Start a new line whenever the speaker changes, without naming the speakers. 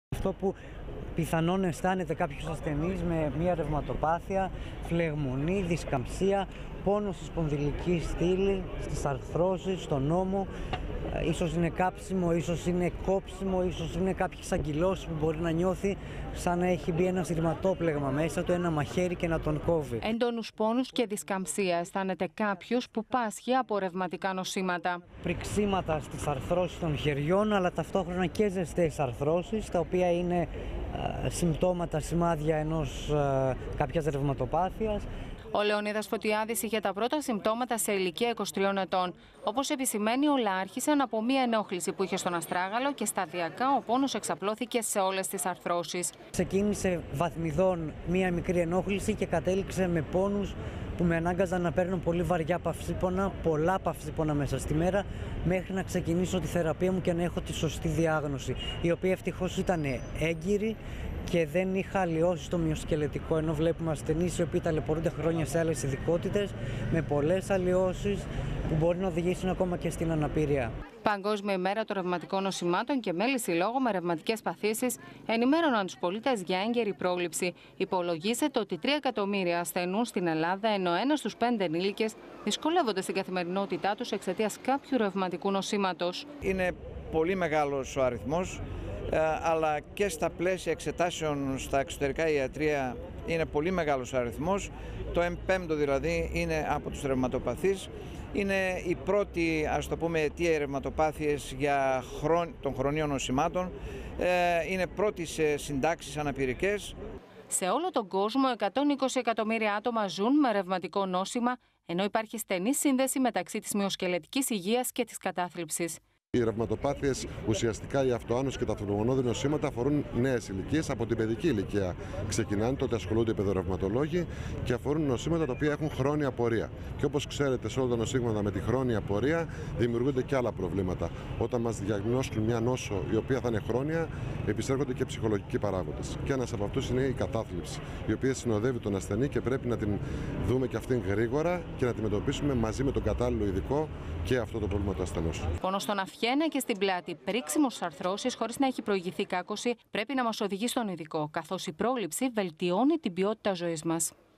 Αυτό που πιθανόν αισθάνεται κάποιος ασθενής με μια ρευματοπάθεια, φλεγμονή, δισκαμψία, πόνο στη σπονδυλική στήλη, στις αρθρώσεις, στον ώμο, ίσως είναι κάψιμο, ίσως είναι κόψιμο, ίσως είναι κάποιες αγκυλώσεις που μπορεί να νιώθει σαν να έχει μπει ένα σειρματόπλεγμα μέσα του, ένα μαχαίρι και να τον κόβει.
Έντονους πόνους και δισκαμψία αισθάνεται κάποιος που πάσχει από ρευματικά νοσήματα.
Πριξίματα στις αρθρώσεις των χεριών, αλλά ταυτόχρονα και ζεστές αρθρώσεις, τα οποία είναι συμπτώματα, σημάδια κάποιας ρευματοπάθειας.
Ο Λεωνίδας Φωτιάδης είχε τα πρώτα συμπτώματα σε ηλικία 23 ετών. Όπως επισημαίνει, όλα άρχισαν από μία ενόχληση που είχε στον αστράγαλο και σταδιακά ο πόνος εξαπλώθηκε σε όλες τις αρθρώσεις.
Ξεκίνησε βαθμιδών μία μικρή ενόχληση και κατέληξε με πόνους που με ανάγκαζαν να παίρνω πολύ βαριά παυσίπονα, πολλά παυσίπονα μέσα στη μέρα, μέχρι να ξεκινήσω τη θεραπεία μου και να έχω τη σωστή διάγνωση, η οποία ευτυχώς ήταν έγκυρη και δεν είχα αλλοιώσεις στο μυοσκελετικό, ενώ βλέπουμε ασθενείς οι οποίοι ταλαιπωρούνται χρόνια σε άλλες ειδικότητες με πολλές αλλοιώσεις που μπορεί να οδηγήσουν ακόμα και στην αναπηρία.
Παγκόσμια ημέρα των ρευματικών νοσημάτων και μέλη συλλόγου με ρευματικές παθήσεις ενημέρωναν τους πολίτες για έγκαιρη πρόληψη. Υπολογίζεται ότι 3 εκατομμύρια ασθενούν στην Ελλάδα, ενώ 1 στους 5 ενήλικες δυσκολεύονται στην καθημερινότητά τους εξαιτίας κάποιου ρευματικού νοσήματος.
Είναι πολύ μεγάλος ο αριθμός, αλλά και στα πλαίσια εξετάσεων στα εξωτερικά ιατρία είναι πολύ μεγάλος ο αριθμός. Το 1/5 δηλαδή είναι από τους ρευματοπαθείς. Είναι η πρώτη, ας το πούμε, αιτία ρευματοπάθειες των χρονίων νοσημάτων. Είναι πρώτη σε συντάξεις αναπηρικές.
Σε όλο τον κόσμο, 120 εκατομμύρια άτομα ζουν με ρευματικό νόσημα, ενώ υπάρχει στενή σύνδεση μεταξύ της μυοσκελετικής υγείας και της κατάθλιψης.
Οι ρευματοπάθειες, ουσιαστικά η αυτοάνωση και τα θρομονώδη νοσήματα, αφορούν νέες ηλικίες. Από την παιδική ηλικία ξεκινάνε, τότε ασχολούνται οι παιδορευματολόγοι και αφορούν νοσήματα τα οποία έχουν χρόνια πορεία. Και όπως ξέρετε, σε όλα τα νοσήματα με τη χρόνια πορεία δημιουργούνται και άλλα προβλήματα. Όταν μας διαγνώσουν μια νόσο η οποία θα είναι χρόνια, επισέρχονται και ψυχολογικοί παράγοντες. Και ένας από αυτούς είναι η κατάθλιψη, η οποία συνοδεύει τον ασθενή και πρέπει να την δούμε και αυτήν γρήγορα και να αντιμετωπίσουμε μαζί με τον κατάλληλο ειδικό και αυτό το πρόβλημα του ασθενούς.
Πόνο στον αυχένα και στην πλάτη, πρίξιμο στις αρθρώσεις χωρίς να έχει προηγηθεί κάκωση, πρέπει να μας οδηγεί στον ειδικό, καθώς η πρόληψη βελτιώνει την ποιότητα ζωής μας.